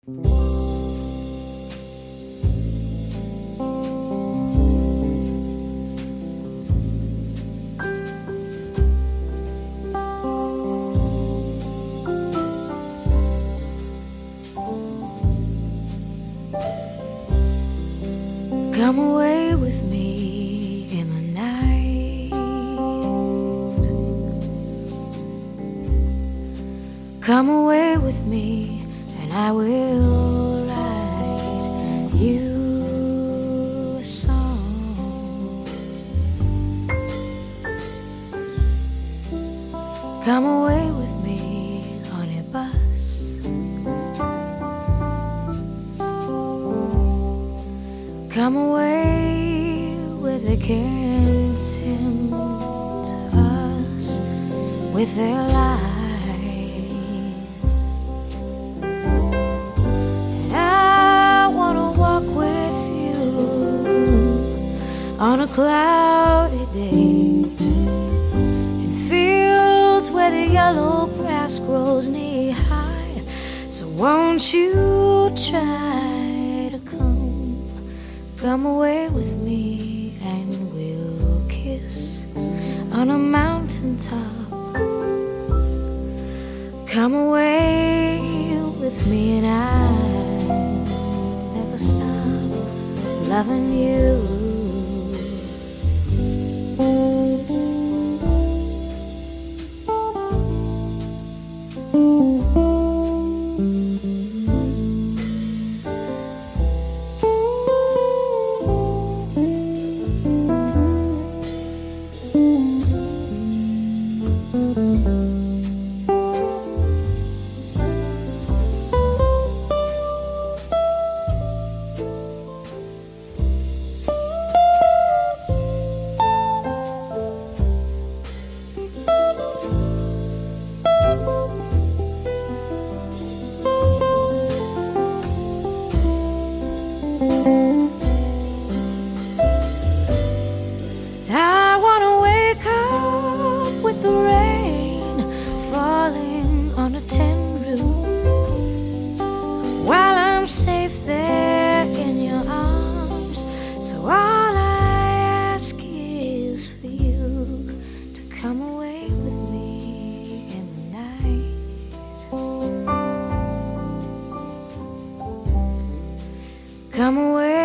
Come away with me in the night. Come away with me and I will write you a song. Come away with me on a bus. Come away where they can't tempt us with their lies. And I wanna walk with you on a cloudy day in fields where the yellow grass grows knee high. So won't you try to come away with me and we'll kiss on a mountaintop. Come away with me and I'll never stop loving you. I wanna wake up with the rain falling on a tin roof while I'm safe there in your arms. So all I ask is for you to come away with me in the night. Come away